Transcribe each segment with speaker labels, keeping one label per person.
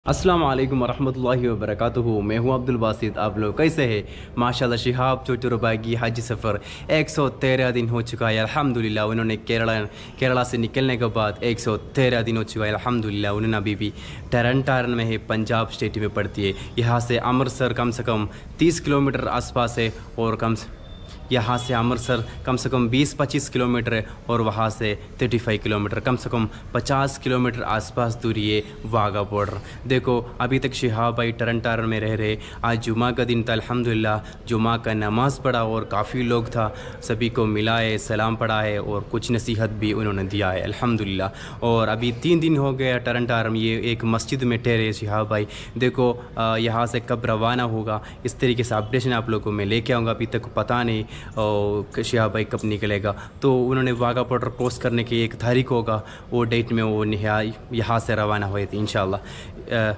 Speaker 1: अस्सलाम वालेकुम वरहमतुल्लाहि वबरकातुहू। मैं हूं अब्दुल बासित। आप लोग कैसे हैं? माशाल्लाह शिहाब चोचो रुपए की हज सफ़र 113 दिन हो चुका है अल्हम्दुलिल्लाह। उन्होंने केरला से निकलने के बाद 113 दिन हो चुका है अल्हम्दुलिल्लाह। उन्होंने अभी भी टरन में है, पंजाब स्टेट में पड़ती है। यहाँ से अमृतसर कम से कम 30 किलोमीटर आसपास है और यहाँ से अमृतसर कम से कम 20-25 किलोमीटर है और वहाँ से 35 किलोमीटर, कम से कम 50 किलोमीटर आसपास दूरी है वाघा बॉर्डर। देखो अभी तक शिहाब भाई टरन में रह रहे। आज जुमा का दिन था अल्हम्दुलिल्लाह। जुमा का नमाज़ पढ़ा और काफ़ी लोग था, सभी को मिला है, सलाम पढ़ा है और कुछ नसीहत भी उन्होंने दिया है अल्हम्दुलिल्लाह। और अभी 3 दिन हो गया टरन में, ये एक मस्जिद में ठहरे शिहाब भाई। देखो यहाँ से कब रवाना होगा इस तरीके से अपडेशन आप लोगों को मैं लेके आऊँगा। अभी तक पता नहीं और शिहाब भाई कब निकलेगा। तो उन्होंने वाघा बॉर्डर क्रॉस करने की एक तारीख होगा, वो डेट में वो यहाँ से रवाना हुए थे इंशाल्लाह।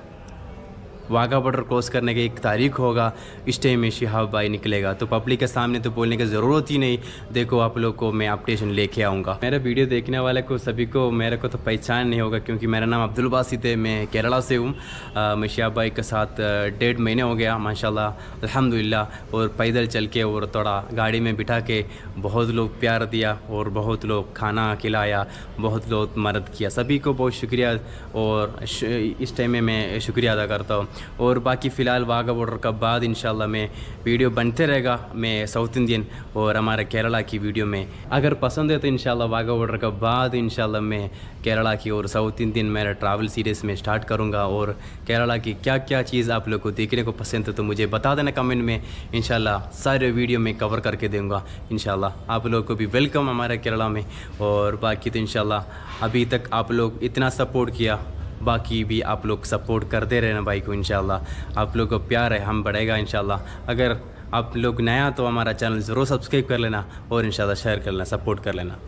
Speaker 1: वाघा बॉर्डर क्रॉस करने की एक तारीख होगा, इस टाइम में शिहाब भाई निकलेगा। तो पब्लिक के सामने तो बोलने की ज़रूरत ही नहीं। देखो आप लोग को मैं अपडेशन लेके आऊँगा। मेरा वीडियो देखने वाले को सभी को मेरे को तो पहचान नहीं होगा क्योंकि मेरा नाम अब्दुल बासित है। मैं केरला से हूँ। मैं शिहाब भाई के साथ 1.5 महीने हो गया माशाल्लाह अल्हम्दुलिल्लाह। और पैदल चल के और थोड़ा गाड़ी में बिठा के बहुत लोग प्यार दिया और बहुत लोग खाना खिलाया, बहुत लोग मदद किया। सभी को बहुत शुक्रिया और इस टाइम में मैं शुक्रिया अदा करता हूँ। और बाकी फ़िलहाल वाघा बॉर्डर का बाद इंशाल्लाह मैं वीडियो बनते रहेगा। मैं साउथ इंडियन और हमारे केरला की वीडियो में अगर पसंद है तो इंशाल्लाह वाघा बॉर्डर का बाद इंशाल्लाह मैं केरला की और साउथ इंडियन मेरा ट्रैवल सीरीज़ में स्टार्ट करूँगा। और केरला की क्या क्या चीज़ आप लोग को देखने को पसंद है तो मुझे बता देना कमेंट में। इंशाल्लाह सारे वीडियो में कवर करके दूँगा इंशाल्लाह। आप लोग को भी वेलकम हमारे केरला में। और बाकी तो इंशाल्लाह अभी तक आप लोग इतना सपोर्ट किया, बाकी भी आप लोग सपोर्ट करते रहना भाई को इंशाल्लाह। आप लोग को प्यार है, हम बढ़ेगा इंशाल्लाह। अगर आप लोग नया तो हमारा चैनल ज़रूर सब्सक्राइब कर लेना और इंशाल्लाह शेयर कर लेना, सपोर्ट कर लेना।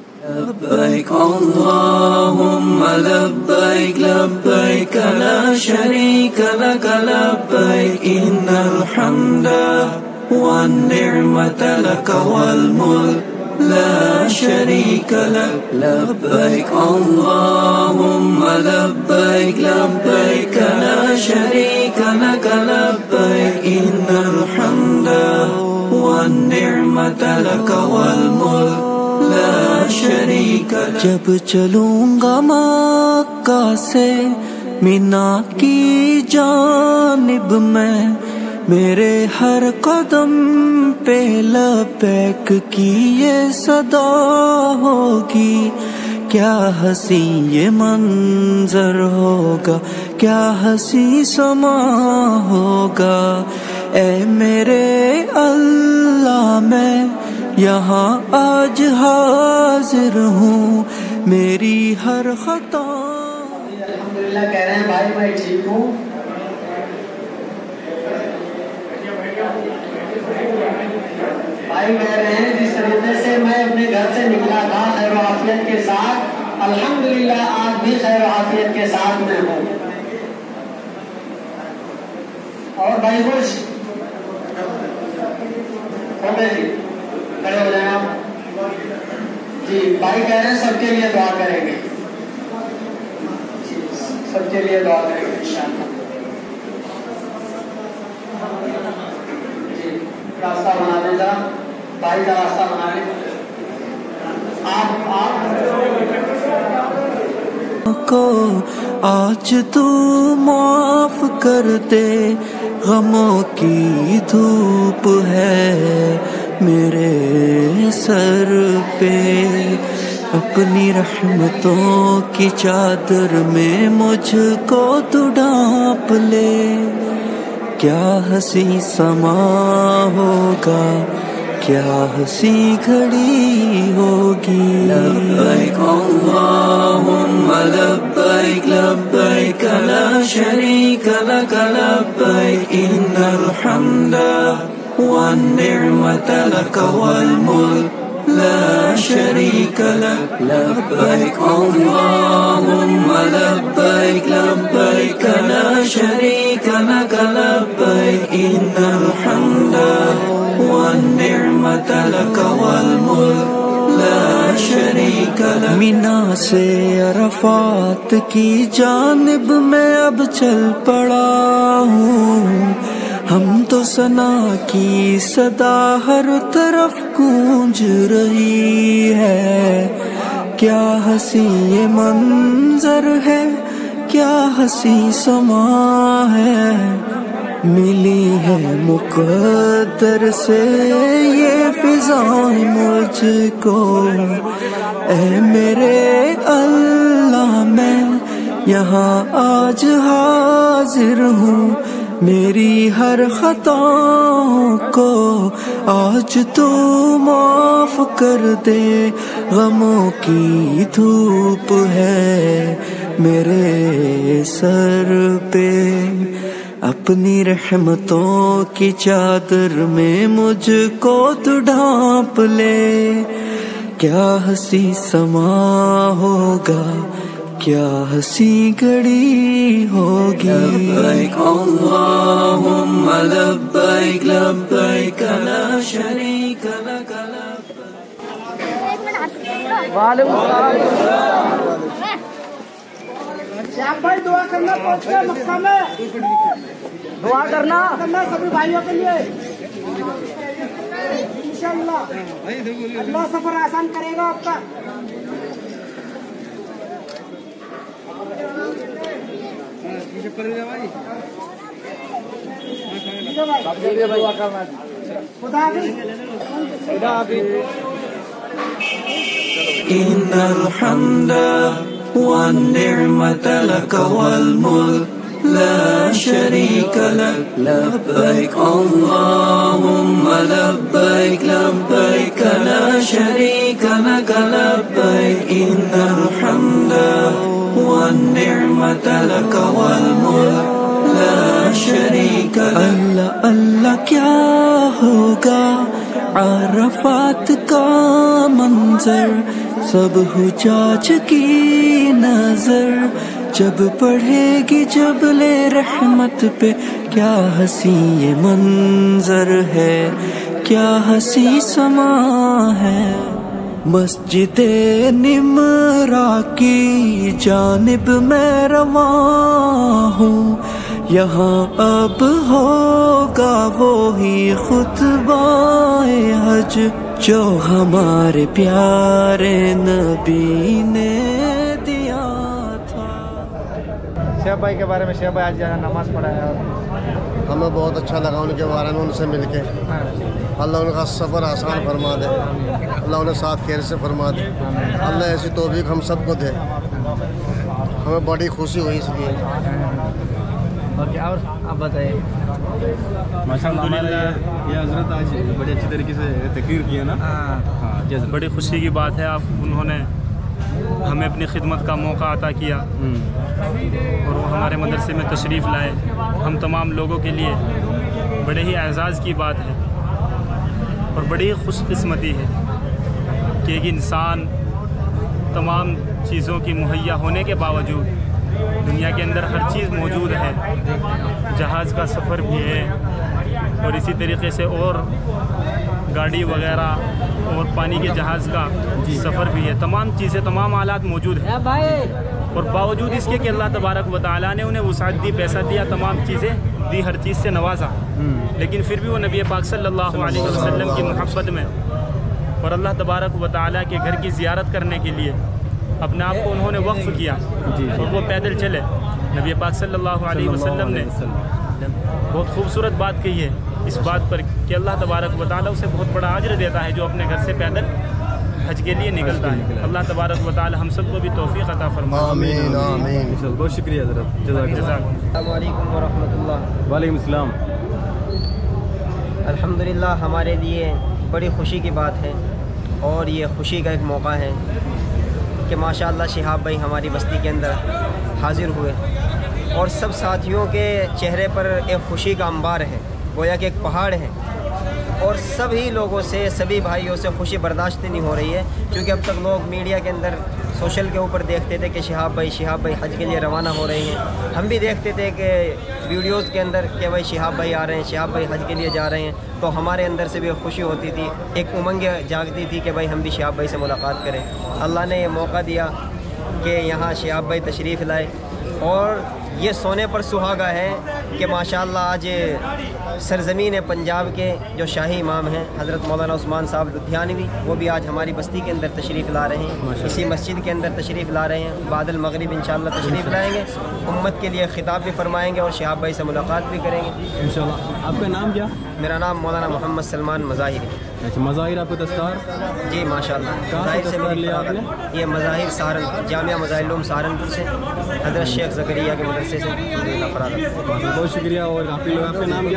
Speaker 2: लब्बैक अल्लाहुम्मा लब्बैक लब्बैक ला शरीक लक लब्बैक इन्नल हम्दा वन निअमत लक वल मुल्क ला शरीक लक लब्बैक अल्लाहुम्मा लब्बैक लब्बैक ला शरीक लक लब्बैक इन्नल हम्दा वन निअमत लक वल मुल्क ला शरीक लक। जब चलूंगा मक्का से मीना की जानिब में, मेरे हर कदम पे लब्बैक की ये सदा होगी। क्या हसी ये मंजर होगा, क्या हसी समा होगा। ऐ मेरे अल्लाह मैं यहाँ आज हाजिर हूँ, मेरी हर खता।
Speaker 3: अल्हम्दुलिल्लाह कह रहे हैं भाई मैं ठीक हूँ। भाई कह रहे हैं जिस तरीके से मैं अपने घर से निकला था खैर आफियत के साथ, अल्हम्दुलिल्लाह आज भी खैर आफियत के साथ मैं हूँ। और भाई खुश हो गए जी, खड़े हो जाए आप जी। भाई कह रहे हैं सबके लिए दुआ करेंगे, सबके लिए दुआ करेंगे इंशाअल्लाह जी। रास्ता बना दें जरा, भाई का रास्ता बना लें आप
Speaker 2: को आज तू माफ कर दे। गमों की धूप है मेरे सर पे, अपनी रहमतों की चादर में मुझको तू ढांप ले। क्या हसी समा होगा, क्या हसी घड़ी होगी। लब्बैक अल्लाहुम्मा लब्बैक लब्बैक ला शरीक लक लब्बैक इन्नल हम्दा वन निअमत लक वल मुल्क ला शरीक लक लब्बैक अल्लाहुम्मा लब्बैक लब्बैक ला शरीक लक लब्बैक इन्नल हम्दा वन निअमत लक वल मुल्क ला शरीक लक। मीना से अरफात की जानिब मैं अब चल पड़ा हूँ। हम तो सना की सदा हर तरफ गूंज रही है। क्या हंसी ये मंजर है, क्या हंसी समा है। मिली है मुक़द्दर से ये फिज़ाएं मुझको। ऐ मेरे अल्लाह मैं यहाँ आज हाजिर हूँ। मेरी हर खताओं को आज तू माफ कर दे। गमों की धूप है मेरे सर पे। अपनी रहमतों की चादर में मुझको तू ढांप ले। क्या हंसी समा होगा, क्या हंसी घड़ी होगी। लब्बैक अल्लाहुम्मा लब्बैक लब्बैक ला शरीक लक
Speaker 4: आप भाई दुआ करना, पहुंच गए मक्का में, दुआ करना सभी भाइयों के लिए। इंशाअल्लाह अल्लाह सफर आसान करेगा आपका।
Speaker 2: इन्नल हम्दा वन्निअमत लक वल मुल्क ला शरीक लक। लब्बैक अल्लाहुम्मा लब्बैक लब्बैक ला शरीक लक लब्बैक। इन्नल हम्दा वन्निअमत लक वल मुल्क ला शरीक लक। अल्लाह अल्लाह क्या होगा अरफात का मंजर। सब हुजाज की नजर जब पढ़ेगी जब ले रहमत पे। क्या हंसी ये मंजर है, क्या हंसी समा है। मस्जिदे निमरा की जानिब मैं रवा हूँ। यहाँ अब होगा वो ही खुतबाए हज जो हमारे प्यारे नबी ने दिया था।
Speaker 4: शेख भाई के बारे में, शेख भाई आज नमाज पढ़ा है और
Speaker 5: हमें बहुत अच्छा लगा उनके बारे में, उनसे मिलके। अल्लाह उनका सफ़र आसान फरमा दे, अल्लाह उन्हें साथ खैर से फरमा दे। अल्लाह ऐसी तौफीक हम सबको दे। हमें बड़ी खुशी हुई इसलिए।
Speaker 4: और आप बताइए।
Speaker 1: माशाअल्लाह ये हज़रत आज बड़ी अच्छी तरीके से तकरीर किया ना। हाँ,
Speaker 6: बड़ी खुशी की बात है। आप उन्होंने हमें अपनी खिदमत का मौका अता किया और वो हमारे मदरसे में तशरीफ़ लाए। हम तमाम लोगों के लिए बड़े ही एज़ाज़ की बात है और बड़ी ही खुशकिस्मती है कि एक इंसान तमाम चीज़ों की मुहैया होने के बावजूद दुनिया के अंदर हर चीज़ मौजूद है। जहाज़ का सफ़र भी है और इसी तरीके से और गाड़ी वगैरह और पानी के जहाज़ का सफ़र भी है। तमाम चीज़ें, तमाम आलात मौजूद है और बावजूद इसके कि अल्लाह तबारक व तआला ने उन्हें वसाअत दी, पैसा दिया, तमाम चीज़ें दी, हर चीज़ से नवाजा, लेकिन फिर भी वो नबी पाक सल्लल्लाहु अलैहि वसल्लम की मोहब्बत में और अल्लाह तबारक व तआला के घर की ज़ियारत करने के लिए अपने आप को उन्होंने वक्फ़ किया और वो पैदल चले। नबी पाक सल्लल्लाहु अलैहि वसल्लम ने बहुत खूबसूरत बात कही है इस बात पर कि अल्लाह तबारक व तआला उसे बहुत बड़ा अजर देता है जो अपने घर से पैदल हज के लिए निकलता है। अल्लाह तबारक व तआला हम सबको भी तौफीक अता फरमाए।
Speaker 5: आमीन आमीन।
Speaker 1: बहुत शुक्रिया हज़रत,
Speaker 4: अस्सलाम वालेकुम व रहमतुल्लाह।
Speaker 1: वालेकुम अस्सलाम।
Speaker 7: अल्हम्दुलिल्लाह हमारे लिए बड़ी खुशी की बात है और ये खुशी का एक मौका है कि माशाअल्लाह शिहाब भाई हमारी बस्ती के अंदर हाज़िर हुए और सब साथियों के चेहरे पर एक खुशी का अंबार है, गोया कि एक पहाड़ है और सभी लोगों से, सभी भाइयों से खुशी बर्दाश्त नहीं हो रही है। क्योंकि अब तक लोग मीडिया के अंदर सोशल के ऊपर देखते थे कि शिहाब भाई हज के लिए रवाना हो रहे हैं। हम भी देखते थे कि वीडियोज़ के अंदर कि भाई शिहाब भाई आ रहे हैं, शिहाब भाई हज के लिए जा रहे हैं, तो हमारे अंदर से भी खुशी होती थी, एक उमंग जागती थी कि भाई हम भी शिहाब भाई से मुलाकात करें। अल्लाह ने ये मौका दिया कि यहाँ शिहाब भाई तशरीफ़ लाए और ये सोने पर सुहागा है कि माशाअल्लाह आज सरज़मीन पंजाब के जो शाही इमाम हैं हज़रत मौलाना उस्मान साहब लुधियानवी, वो भी आज हमारी बस्ती के अंदर तशरीफ़ ला रहे हैं, इसी मस्जिद के अंदर तशरीफ़ ला रहे हैं। बादल मगरिब इंशाअल्लाह तशरीफ़ लाएंगे, उम्मत के लिए ख़िताब भी फरमाएंगे और शिहाब भाई से मुलाकात भी करेंगे
Speaker 1: इंशाल्लाह। आपका नाम क्या?
Speaker 7: मेरा नाम मौलाना मोहम्मद सलमान मज़ाहिर।
Speaker 1: अच्छा, मज़ाहिर आपको दस्तार?
Speaker 7: जी माशाअल्लाह।
Speaker 1: कहाँ से दस्तार लिया आपने?
Speaker 7: ये मज़ाहिर सहारन जामिया मज़ाहिर सहारनपुर से, हज़रत शेख ज़करिया के मदरसे से।
Speaker 1: बहुत शुक्रिया। और काफ़ी लोग, आपका नाम क्या?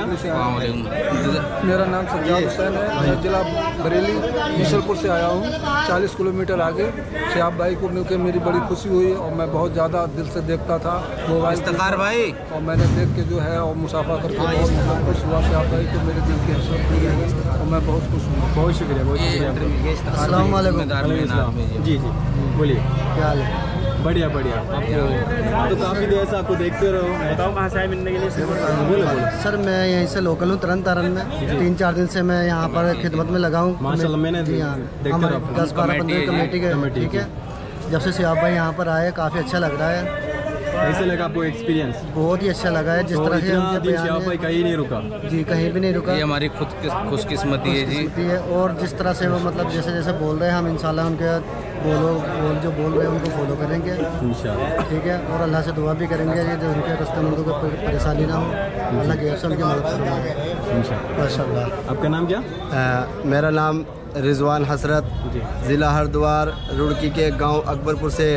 Speaker 8: मेरा नाम सज्जाद हुसैन है, मैं जिला बरेली मिसलपुर से आया हूँ, 40 किलोमीटर आगे। शिहाब भाई को मिलकर मेरी बड़ी खुशी हुई और मैं बहुत ज़्यादा दिल से देखता था मोबाइल भाई, और मैंने देख के जो है और मुसाफा करके बहुत खुश हुआ। शिहाब भाई को मेरे दिल की हसरत हुई है और मैं बहुत खुश हूँ।
Speaker 1: बहुत शुक्रिया, बहुत शुक्रिया।
Speaker 5: अस्सलाम वालेकुम।
Speaker 1: जी जी, बोलिए
Speaker 5: क्या हाल है?
Speaker 1: बढ़िया बढ़िया। आपको तो काफ़ी देर से आपको देखते रहो।
Speaker 6: बताओ कहाँ से आए मिलने के लिए?
Speaker 1: बोलो बोलो।
Speaker 5: सर मैं यहीं से लोकल हूँ, तरन तारण में। 3-4 दिन से मैं यहाँ पर खिदमत में लगा हूँ।
Speaker 1: माशाल्लाह, मैंने
Speaker 5: जी हाँ,
Speaker 1: देखते रहो।
Speaker 5: 10-12-15 कमेटी के, ठीक है। जब से शिहाब भाई यहाँ पर आए काफ़ी अच्छा लग रहा है।
Speaker 1: कैसे लगा आपको एक्सपीरियंस?
Speaker 5: बहुत ही अच्छा लगा है, जिस तरह से उनके बयान
Speaker 1: शिहाब भाई कहीं नहीं रुका।
Speaker 5: जी, कहीं भी नहीं रुका।
Speaker 9: ये हमारी खुद खुशकिस्मती है जी।
Speaker 5: और जिस तरह से वो मतलब जैसे जैसे बोल रहे हैं, हम इंशाल्लाह उनके जो बोल रहे हैं उनको फॉलो करेंगे इंशाल्लाह, ठीक है। और अल्लाह से दुआ भी करेंगे कि जो उनके रस्तमंदों को परेशानी ना हो, अल्लाह के से उनकी मदद फरमाए इंशाल्लाह।
Speaker 1: आपका नाम क्या?
Speaker 5: मेरा नाम रिजवान हसरत, ज़िला हरिद्वार, रुड़की के गांव अकबरपुर से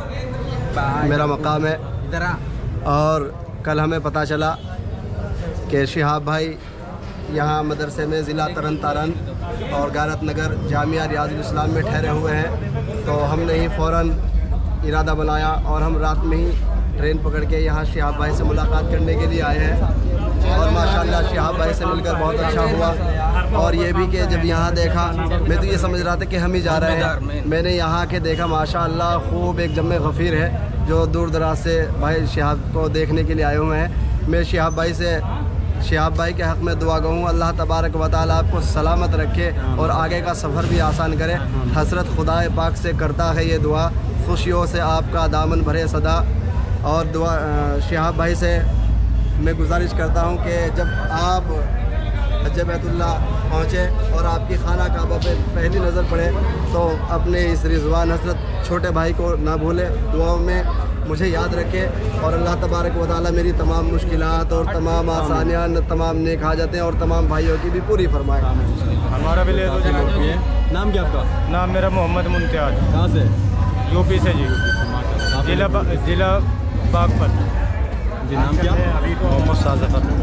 Speaker 5: मेरा मकाम है। और कल हमें पता चला कि शिहाब भाई यहाँ मदरसे में ज़िला तरन तारण और गारत नगर जामिया रियाजुल इस्लाम में ठहरे हुए हैं, तो हमने ही फ़ौरन इरादा बनाया और हम रात में ही ट्रेन पकड़ के यहाँ शिहाब भाई से मुलाकात करने के लिए आए हैं। और माशाल्लाह शिहाब भाई से मिलकर बहुत अच्छा हुआ। और ये भी कि जब यहाँ देखा, मैं तो ये समझ रहा था कि हम ही जा रहे हैं, मैंने यहाँ के देखा माशाल्लाह खूब एक जम्मे गफ़ीर है जो दूर दराज से भाई शिहाब को देखने के लिए आए हुए हैं। मैं शिहाब भाई के हक़ में दुआ कहूँ, अल्लाह तबारक व तआला आपको सलामत रखे और आगे का सफ़र भी आसान करे। हसरत खुदाए पाक से करता है ये दुआ, खुशियों से आपका दामन भरे सदा। और दुआ शिहाब भाई से मैं गुजारिश करता हूँ कि जब आप हज बैतुल्लाह पहुँचे और आपकी खाना काबा पे पहली नज़र पड़े तो अपने इस रिजवान हसरत छोटे भाई को ना भूले, दुआओं में मुझे याद रखे। और अल्लाह तबारक व तआला मेरी तमाम मुश्किलात और तमाम आसानियाँ, तमाम नेक हाजतें और तमाम भाइयों की भी पूरी फरमाए।
Speaker 6: हमारा भी ले दो जी।
Speaker 1: नाम क्या आपका?
Speaker 6: नाम मेरा मोहम्मद मुमताज।
Speaker 1: कहाँ से?
Speaker 6: यूपी से जी, जिला बागपत
Speaker 1: जी। नाम क्या?
Speaker 6: मोहम्मद साज़फ़र।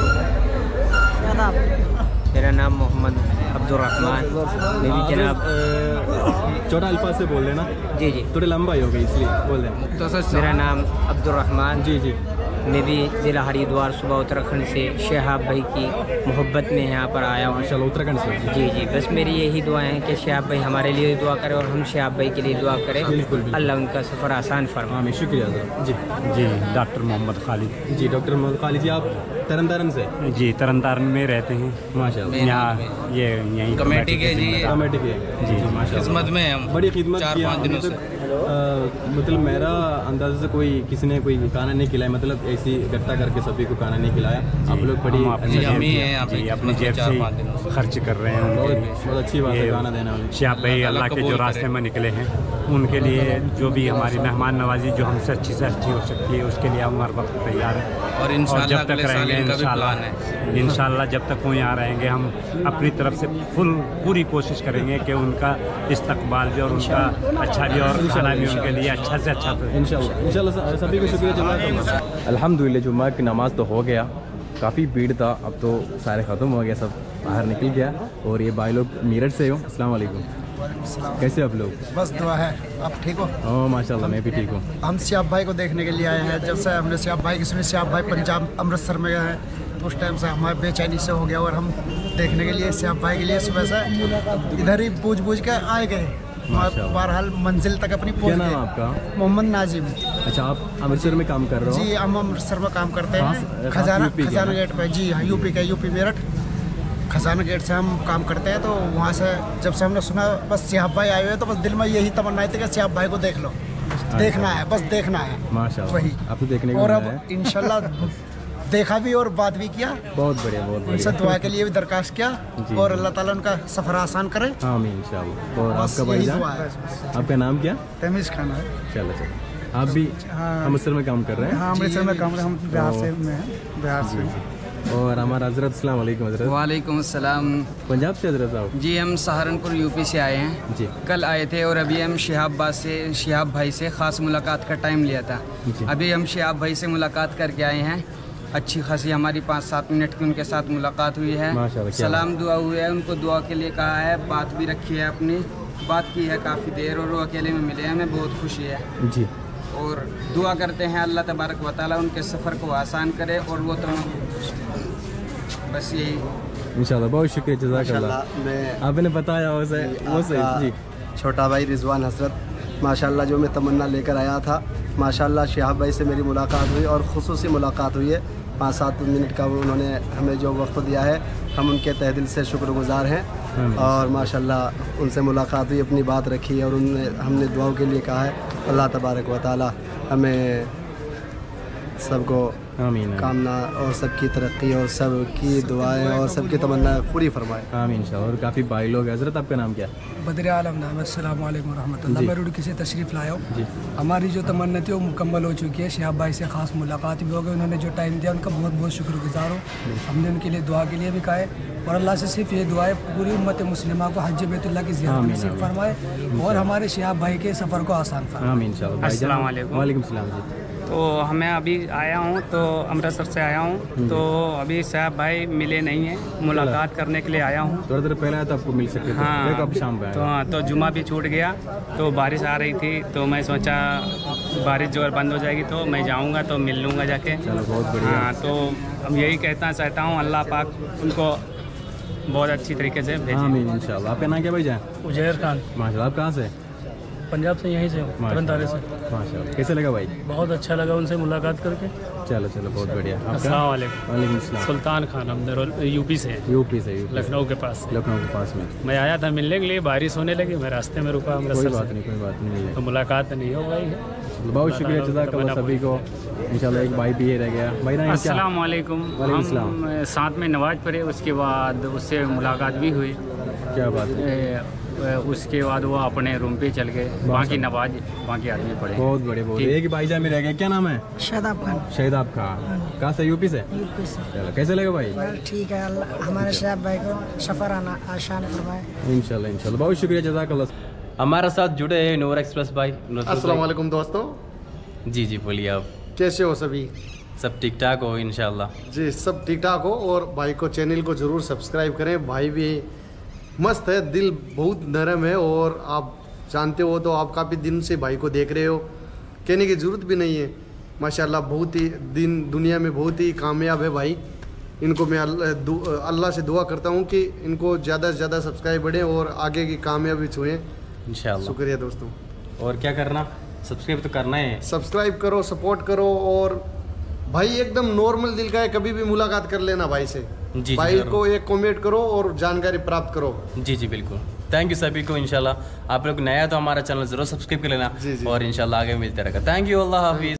Speaker 7: मेरा नाम मोहम्मद अब्दुर्रहमान। मेरी जनाब
Speaker 1: छोटा अल्फाज से बोल देना।
Speaker 7: जी जी,
Speaker 1: थोड़ी लंबाई हो गई इसलिए बोल देना।
Speaker 7: मेरा नाम अब्दुर्रहमान।
Speaker 1: जी जी।
Speaker 7: मैं भी ज़िला हरिद्वार सूबा उत्तराखंड से शिहाब भाई की मोहब्बत में यहाँ पर आया हूँ।
Speaker 1: माशाल्लाह, उत्तराखंड से।
Speaker 7: जी जी, बस मेरी यही दुआएं हैं कि शिहाब भाई हमारे लिए दुआ करें और हम शिहाब भाई के लिए दुआ करें।
Speaker 1: बिल्कुल।
Speaker 7: अल्लाह उनका सफ़र आसान फरमाए।
Speaker 1: शुक्रिया सर। जी
Speaker 6: जी, डॉक्टर मोहम्मद खालिद।
Speaker 1: जी, डॉक्टर मोहम्मद खालिद जी, आप तरन तारण से?
Speaker 6: जी, तरन तारण में रहते हैं
Speaker 1: माशाल्लाह।
Speaker 6: यहाँ ये यहीं
Speaker 9: कमेटी के जी,
Speaker 1: कमेटी के जी माशाल्लाह।
Speaker 9: खिदमत में हम
Speaker 1: बड़ी खिदमत
Speaker 9: 4-5 दिनों से।
Speaker 1: मतलब मेरा अंदाज़े से किसी ने कोई खाना नहीं खिलाया, मतलब ऐसी इकट्ठा करके सभी को खाना नहीं खिलाया। आप लोग बड़ी
Speaker 9: अपनी जेब से
Speaker 6: खर्च कर रहे हैं।
Speaker 1: बहुत अच्छी बात है खाना देने वाले।
Speaker 6: शिहाब भाई अल्लाह के जो रास्ते में निकले हैं उनके लिए जो भी हमारी मेहमान नवाजी जो हमसे अच्छी से अच्छी हो सकती है उसके लिए हम हर वक्त तैयार हैं।
Speaker 9: और
Speaker 6: जब तक रहेंगे इंशाल्लाह जब तक वो यहाँ रहेंगे हम अपनी तरफ से पूरी कोशिश करेंगे कि उनका इस्तकबाल भी और उनका अच्छा भी और खाना भी उनके लिए अच्छा से अच्छा।
Speaker 1: इंशाल्लाह सभी को शुक्रिया। अल्हम्दुलिल्लाह, जुम्मा की नमाज़ तो हो गया, काफ़ी भीड़ था, अब तो सारे ख़त्म हो गया, सब बाहर निकल गया। और ये भाई लोग मेरठ से हो। अस्सलाम वालेकुम, कैसे आप लोग?
Speaker 8: बस दुआ है, आप ठीक हो?
Speaker 1: ओह माशाल्लाह, मैं भी ठीक हूँ।
Speaker 8: हम शिहाब भाई को देखने के लिए आए हैं। जब से हमने शिहाब भाई की सुनी, शिहाब भाई पंजाब अमृतसर में गए हैं, तो उस टाइम से हमारे बेचैनी से हो गया और हम देखने के लिए शिहाब भाई के लिए सुबह से इधर ही पूछ के आए गए।
Speaker 10: बहरहाल मंजिल तक अपनी
Speaker 1: क्या
Speaker 10: पहुंच
Speaker 1: नाम है
Speaker 10: गए।
Speaker 1: आपका?
Speaker 10: मोहम्मद नाजिम।
Speaker 1: अच्छा, आप अमृतसर में काम कर रहे हो?
Speaker 10: जी, हम अमृतसर में काम करते
Speaker 1: खास
Speaker 10: हैं, खजाना
Speaker 1: यूपी के ना?
Speaker 10: गेट पे। जी हाँ, यूपी मेरठ खजाना गेट से हम काम करते हैं। तो वहाँ से जब से हमने सुना बस सिहाब भाई आए हुए, तो बस दिल में यही तमन्ना थी कि सिहाब भाई को देख लो, देखना है, बस देखना है।
Speaker 1: माशाल्लाह,
Speaker 10: वही
Speaker 1: आपको देखने को
Speaker 10: और
Speaker 1: मिला
Speaker 10: अब
Speaker 1: है।
Speaker 10: इंशाल्लाह देखा भी और बात भी किया।
Speaker 1: बहुत बढ़िया, बहुत
Speaker 10: उनसे
Speaker 1: बढ़िया।
Speaker 10: दुआ के लिए भी दरखास्त किया
Speaker 1: जी।
Speaker 10: और अल्लाह ताला उनका सफ़र आसान करे।
Speaker 1: आमीन इंशाल्लाह। और
Speaker 10: बस
Speaker 1: आपका
Speaker 10: यही
Speaker 1: भाईजान,
Speaker 10: दुआ है।
Speaker 1: आपका नाम क्या?
Speaker 10: तमीज़ खान है।
Speaker 1: चलो चलो, आप भी अमृतसर में काम कर रहे हैं?
Speaker 10: हाँ, अमृतसर में काम, हम बिहार से में हैं, बिहार से।
Speaker 1: और हमारा हजरत, अस्सलाम वालेकुम हजरत।
Speaker 11: वालेकुम अस्सलाम।
Speaker 1: पंजाब से हजरत साहब?
Speaker 11: जी, हम सहारनपुर यूपी से आए हैं।
Speaker 1: जी।
Speaker 11: कल आए थे और अभी हम शिहाब भाई से ख़ास मुलाकात का टाइम लिया था। अभी हम शिहाब भाई से मुलाकात करके आए हैं। अच्छी खासी हमारी 5-7 मिनट की उनके साथ मुलाकात हुई है। सलाम दुआ हुई है, उनको दुआ के लिए कहा है, बात भी रखी है, अपनी बात की है काफ़ी देर, और वो अकेले में मिले हैं, हमें बहुत खुशी है।
Speaker 1: जी।
Speaker 11: और दुआ करते हैं अल्लाह तबारक व तआला उनके सफ़र को आसान करे और वो तो बस यही।
Speaker 1: इंशाल्लाह, बहुत शुक्रिया, जज़ाकल्लाह। आपने बताया वो सही। जी।
Speaker 12: छोटा भाई रिजवान हसरत, माशाल्लाह जो मैं तमन्ना लेकर आया था, माशाल्लाह शिहाब भाई से मेरी मुलाकात हुई और ख़ुसूसी मुलाकात हुई है। 5-7 मिनट का उन्होंने हमें जो वक्त दिया है, हम उनके तहे दिल से शुक्रगुजार हैं। और माशाल्लाह उनसे मुलाकात हुई, अपनी बात रखी और हमने दुआओं के लिए कहा है। अल्लाह तबारक व तआला हमें सबको
Speaker 1: आमीन
Speaker 12: कामना और सबकी तरक्की और सबकी दुआएं और सबकी तमन्ना पूरी फरमाए।
Speaker 1: आमीन इंशाल्लाह। और काफ़ी भाई लोग हैं। हजरत, आपका नाम क्या है?
Speaker 8: बद्र आलम नाम। अस्सलाम वालेकुम रहमतुल्लाह। मैं रुड़की से तशरीफ़ लाया हूँ। हमारी जो तमन्ना थी वो मुकम्मल हो चुकी है। शिहाब भाई से ख़ास मुलाकात भी हो गई, उन्होंने जो टाइम दिया उनका बहुत बहुत शुक्रगुजार हो। हमने उनके लिए दुआ के लिए भी कहा है और अल्लाह से सिर्फ ये दुआ है पूरी उम्मत मुस्लिमा को हज बैतुल्लाह की ज़ियारत नसीब फरमाए और हमारे शिहाब भाई के सफ़र को आसान फरमाए।
Speaker 1: आमीन इंशाल्लाह।
Speaker 6: अस्सलाम वालेकुम।
Speaker 1: वालेकुम सलाम जी।
Speaker 6: तो मैं अभी आया हूँ, तो अमृतसर से आया हूँ, तो अभी साहब भाई मिले नहीं हैं, मुलाकात करने के लिए आया हूँ।
Speaker 1: थोड़ा देर पहले आया तो आपको मिल सकते थे।
Speaker 6: हाँ,
Speaker 1: अब शाम पे
Speaker 6: तो जुमा भी छूट गया, तो बारिश आ रही थी, तो मैं सोचा बारिश जो बंद हो जाएगी तो मैं जाऊँगा तो मिल लूँगा जाके।
Speaker 1: चलो, बहुत बढ़िया।
Speaker 6: हाँ, तो अब यही कहना चाहता हूँ, अल्लाह पाक उनको बहुत अच्छी तरीके से भेजे।
Speaker 1: आमीन इंशाल्लाह। आपका नाम क्या भाई जान?
Speaker 13: उजैर खान।
Speaker 1: माशाल्लाह। आप कहाँ से?
Speaker 13: पंजाब से, यहीं से, तरनतारे से।
Speaker 1: माशाल्लाह। कैसे लगा भाई?
Speaker 13: बहुत अच्छा लगा उनसे मुलाकात करके।
Speaker 1: चलो चलो, बहुत बढ़िया।
Speaker 13: अस्सलाम वालेकुम।
Speaker 6: वालेकुम अस्सलाम। सुल्तान खान, हम यूपी से हैं।
Speaker 1: यूपी से?
Speaker 6: लखनऊ के पास।
Speaker 1: लखनऊ के पास में।
Speaker 6: मैं आया था मिलने के लिए, बारिश होने लगी, मैं रास्ते में रुका अमृतसर।
Speaker 1: कोई बात नहीं, कोई बात नहीं,
Speaker 6: तो मुलाकात नहीं हो पाई है।
Speaker 1: बहुत शुक्रिया, जज़ाकल्लाह सभी को। इंशाल्लाह एक भाई भी रह गया। भाई ना,
Speaker 6: अस्सलाम वालेकुम। हम साथ में नमाज पढ़े, उसके बाद उससे मुलाकात भी हुई।
Speaker 1: क्या बात है?
Speaker 6: उसके बाद वो अपने रूम पे चल गए, बाकी नमाज बाकी आदमी पढ़े।
Speaker 1: बहुत बड़े, बहुत एक भाईजान में रह गया। क्या नाम है?
Speaker 10: शादाब खान।
Speaker 1: शादाब खान। कहाँ से? यूपी से?
Speaker 10: यूपी से।
Speaker 1: चलो, कैसे लगा भाई?
Speaker 10: ठीक है, हमारे शिहाब भाई को सफ़र आना आसान फरमाए।
Speaker 1: इंशाल्लाह इंशाल्लाह। बहुत शुक्रिया, जज़ाकल्लाह। हमारे साथ जुड़े हैं नूर एक्सप्रेस भाई।
Speaker 5: अस्सलाम वालेकुम दोस्तों।
Speaker 1: जी जी, बोलिए आप।
Speaker 5: कैसे हो सभी?
Speaker 1: सब ठीक ठाक हो इंशाल्लाह?
Speaker 5: जी, सब ठीक ठाक हो। और भाई को चैनल को ज़रूर सब्सक्राइब करें। भाई भी मस्त है, दिल बहुत नरम है और आप जानते हो, तो आप काफ़ी दिन से भाई को देख रहे हो, कहने की ज़रूरत भी नहीं है। माशाल्लाह बहुत ही दुनिया में बहुत ही कामयाब है भाई। इनको मैं अल्लाह से दुआ करता हूँ कि इनको ज़्यादा से ज़्यादा सब्सक्राइब बढ़े और आगे की कामयाबी छुएँ इंशाल्लाह। शुक्रिया दोस्तों।
Speaker 1: और क्या करना? सब्सक्राइब तो करना है।
Speaker 5: सब्सक्राइब करो, सपोर्ट करो। और भाई एकदम नॉर्मल दिल का है, कभी भी मुलाकात कर लेना भाई से।
Speaker 1: जी,
Speaker 5: भाई को एक कमेंट करो और जानकारी प्राप्त करो।
Speaker 1: जी जी बिल्कुल। थैंक यू सभी को। इंशाल्लाह आप लोग नया तो हमारा चैनल जरूर सब्सक्राइब कर लेना। और इंशाल्लाह आगे मिलते रहेगा। Thank you. अल्लाह हाफिज़।